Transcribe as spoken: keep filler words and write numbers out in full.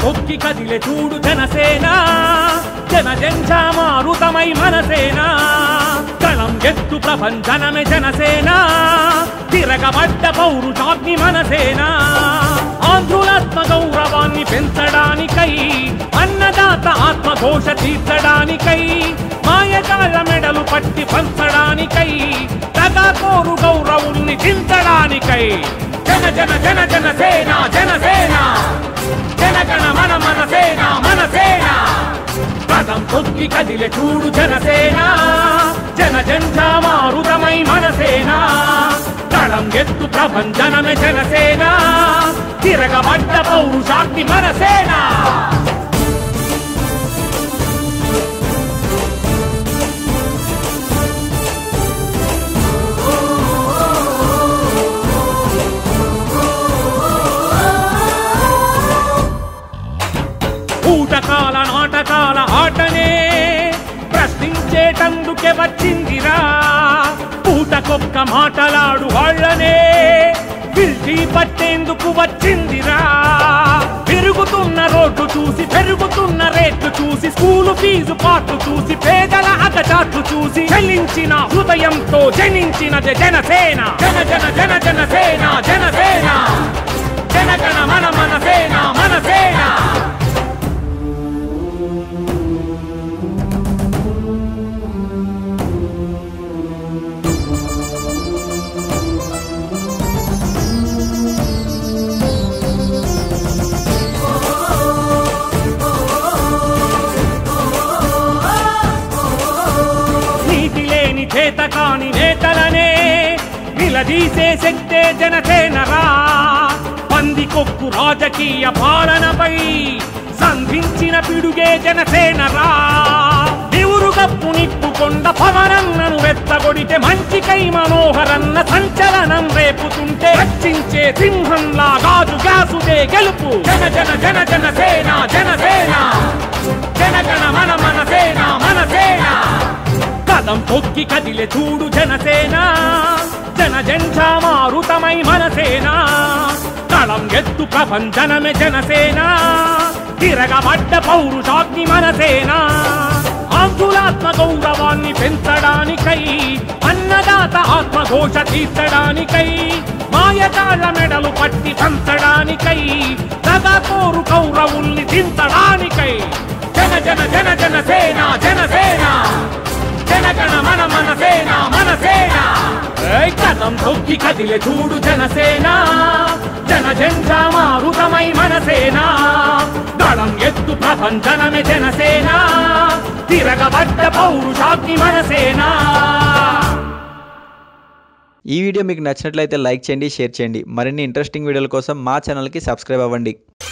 తొక్కి కదిలే చూడు జనసేన జనజంఝామారుతమై మనసేన కళం ఎత్తు ప్రపంచనమే జనసేన తిరగబడ్డ పౌరుషాగ్ని మనసేన ఆంధ్రులాత్మ గౌరవాన్ని పెంచడానికై అన్నదాత ఆత్మఘోష తీర్చడానికై మాయకాల మెడలు పట్టి పంచడానికై తగాకోరు గౌరవుల్ని చించడానికై జన జన జన జనసేన జనసేన జనగణ మన మనసేన మనసేన పదం తొక్కి కదిలే చూడు జనసేన జనజంఝామారుతమై మనసేన కళం ఎత్తు ప్రపంచనమే జనసేన తిరగబడ్డ పౌరుషాగ్ని మనసేన ఊటకాల నాటకాల ఆటనే ప్రశ్నించేటందుకే వచ్చిందిరా పూటకొక్క మాటలాడు వాళ్ళనే పిలిచి పట్టేందుకు వచ్చిందిరా పెరుగుతున్న రోడ్డు చూసి పెరుగుతున్న రేట్లు చూసి స్కూలు ఫీజు పాట్లు చూసి పేదల అగచాట్లు చూసి చెల్లించిన హృదయంతో జనించినది జనసేన జన జన జన జనసేన జనసేన జనగణ మన మనసేన మనసేన చేతకాని నేతలనే నిలదీసే శక్తే జనసేనరా పందికొక్కు రాజకీయ పాలనపై సంధించిన పిడుగే జనసేనరా నివురుగప్పు నిప్పుకొండ పవనన్నను వెత్తగొడితే మంచికై మనోహరన్న సంచలనం రేపుతుంటే రక్షించే సింహంలా గాజు గ్యాసుదే గెలుపు జన జన జన జనసేన జనసేన జనగణ మన మనసేన మనసేన పదం తొక్కి కదిలే చూడు జనసేన జనజంఝామారుతమై మనసేన కళం ఎత్తు ప్రపంచనమే జనసేన తిరగబడ్డ పౌరుషాగ్ని మనసేన ఆంధ్రులాత్మ గౌరవాన్ని పెంచడానికై అన్నదాత ఆత్మఘోష తీర్చడానికై మాయకాల మెడలు పట్టి పంచడానికై తగాకోరు కౌరవుల్ని దించడానికై జన జన జన జనసేన జనసేన జనగణ మన మనసేన మనసేన కథం తొక్కి కదిలే చూడు జనసేన జనజంఝామారుతమై మనసేన దళం ఎత్తు ప్రపంచనమే జనసేన తిరగబడ్డ పౌరుషాగ్ని మనసేన. ఈ వీడియో మీకు నచ్చినట్లయితే లైక్ చేయండి, షేర్ చేయండి. మరిన్ని ఇంట్రెస్టింగ్ వీడియోల కోసం మా ఛానల్కి సబ్స్క్రైబ్ అవ్వండి.